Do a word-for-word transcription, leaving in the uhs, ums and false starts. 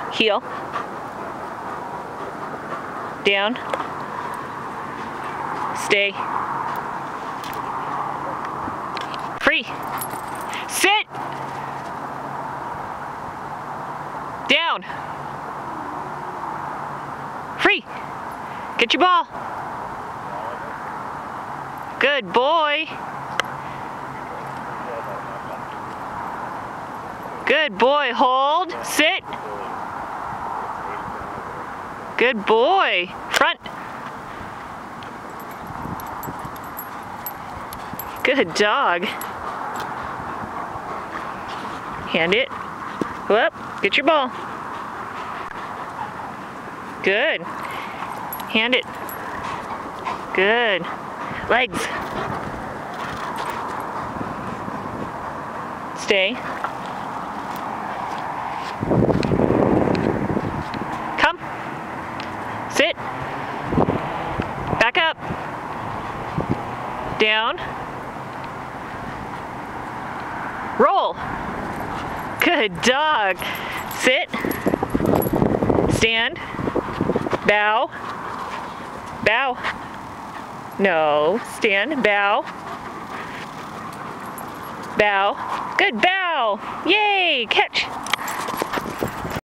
Heel. Down. Stay. Free. Sit. Down. Free. Get your ball. Good boy. Good boy. Hold. Sit. Good boy. Front. Good dog. Hand it. Whoop. Get your ball. Good. Hand it. Good. Legs. Stay. Come. Sit. Back up. Down. Roll. Good dog. Sit. Stand. Bow. Bow. No. Stand. Bow. Bow. Good bow. Yay. Catch.